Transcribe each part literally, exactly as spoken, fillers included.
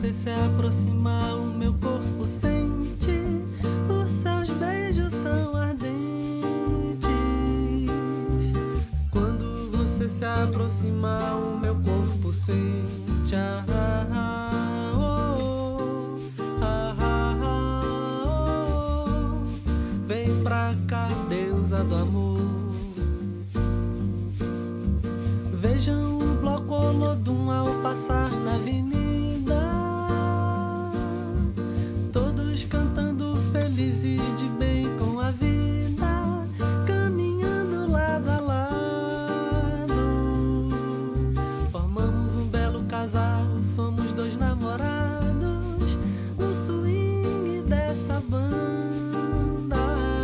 você se aproximar, o meu corpo sente. Os seus beijos são ardentes. Quando você se aproximar, o meu corpo sente. Ah, ah, ah, oh, ah, ah, ah, oh. Vem pra cá, deusa do amor. Vejam o bloco Olodum ao passar na avenida, todos cantando felizes de bem com a vida, caminhando lado a lado. Formamos um belo casal, somos dois namorados, no swing dessa banda.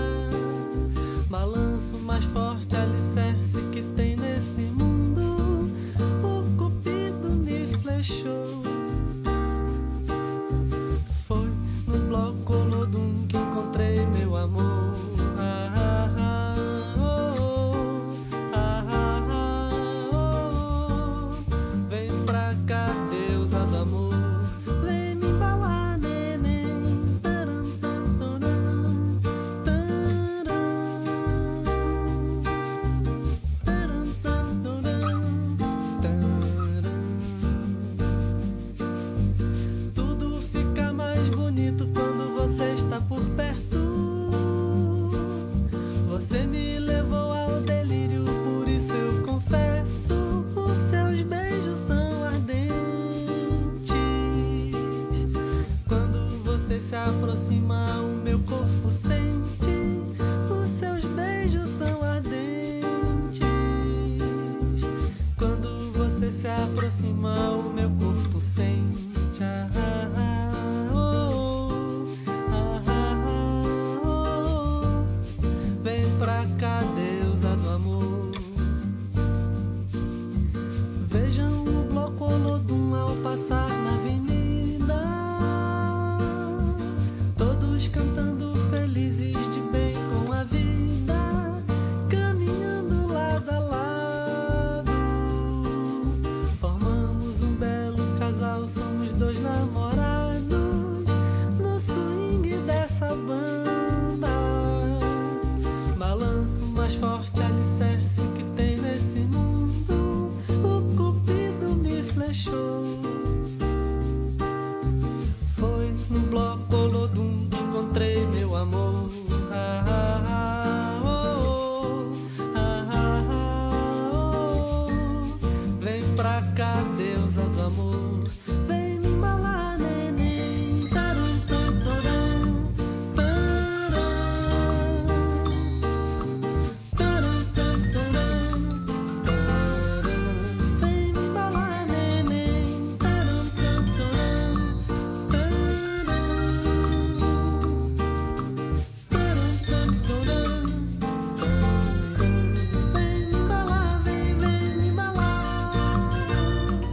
Balanço mais forte, alicerce que tem nesse mundo. Foi no bloco Olodum que encontrei meu amor. Ah, ah, ah, oh, ah, ah, ah, oh. Vem pra cá, deusa do amor. Vem me embalar, neném. Taran, taran, taran, taran, taran, taran. Tudo fica mais bonito quando você está por perto. Você me levou ao delírio, por isso eu confesso. Os seus beijos são ardentes. Quando você se aproxima, o meu corpo sente. Os seus beijos são ardentes. Quando você se aproxima, o meu corpo sente. Ah, ah, ah, oh, ah, ah, ah, oh. Vem pra cá, deusa do amor. Vejam o bloco Olodum ao passar na avenida, todos cantando felizes de bem com a vida, caminhando lado a lado. Formamos um belo casal, somos dois namorados, no swing dessa banda. Balanço mais forte, alicerce que tem nesse mundo. O cupido me flechou. Foi no bloco Olodum que encontrei meu amor. Ah, ah, ah, oh, ah, ah, ah, oh. Vem pra cá, deusa do amor. Vem me embalar, neném. Taran, taran, taran, taran, taran, taran. Vem me embalar, neném. Taran, taran, taran, taran, taran, taran. Vem me embalar, vem, vem me embalar.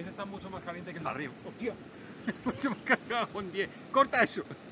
Ese está mucho más caliente que el Arriba. ¡Hostia! Mucho más cargado con diez. ¡Corta eso!